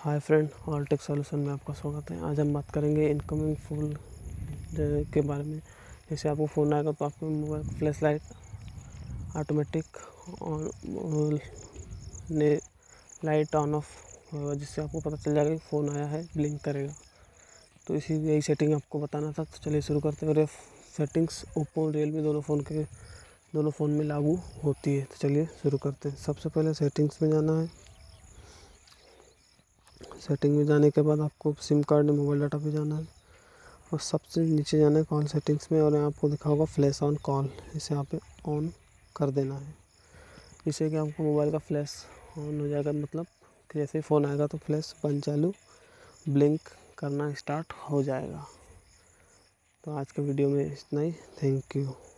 हाय friend, all tech solution में आपका स्वागत है। आज हम बात करेंगे इनकमिंग फ़ोन के बारे में। जैसे आपको फ़ोन आएगा तो आपके mobile flash light automatic on ने लाइट ऑन ऑफ होगा, जिससे आपको पता चल जाएगा कि फ़ोन आया है, ब्लिंक करेगा। तो यही सेटिंग आपको बताना था। तो चलिए शुरू करते हैं। और ये सेटिंग्स ओप्पो और रियलमी दोनों फ़ोन में लागू होती है। तो चलिए शुरू करते हैं। सबसे पहले सेटिंग्स में जाना है। सेटिंग में जाने के बाद आपको सिम कार्ड में मोबाइल डाटा पे जाना है और सबसे नीचे जाना है कॉल सेटिंग्स में, और यहाँ आपको दिखा होगा फ्लैश ऑन कॉल। इसे यहाँ पे ऑन कर देना है, जिससे कि आपको मोबाइल का फ्लैश ऑन हो जाएगा। मतलब कि जैसे ही फ़ोन आएगा तो फ्लैश बंद चालू ब्लिंक करना स्टार्ट हो जाएगा। तो आज के वीडियो में इतना ही। Thank you.